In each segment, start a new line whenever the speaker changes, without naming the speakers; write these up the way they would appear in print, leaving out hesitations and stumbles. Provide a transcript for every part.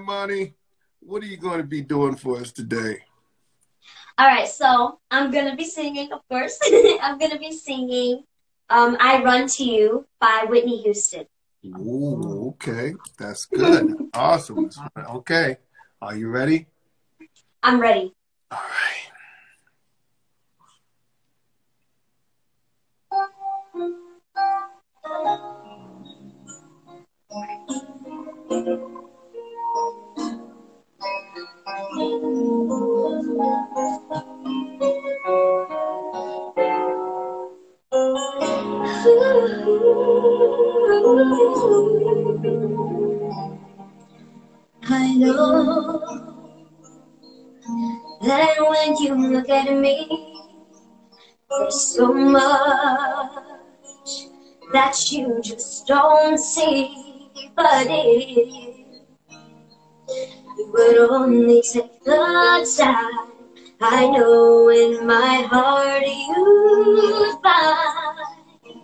Liamani, what are you going to be doing for us today?
All right, so I'm gonna be singing, of course. I'm gonna be singing "I Run to You" by Whitney Houston.
Ooh, okay. That's good. Awesome. Okay. Are you ready?
I'm ready.
All right.
I know that when you look at me, there's so much that you just don't see. But if you would only take the time, I know in my heart you'd find.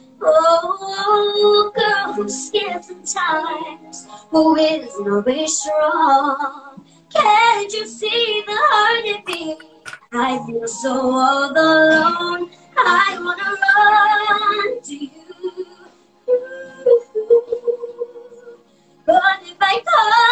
Oh, girl who's scared sometimes, who isn't always strong. Can't you see the heart in me? I feel so all alone. I wanna run to you. But if I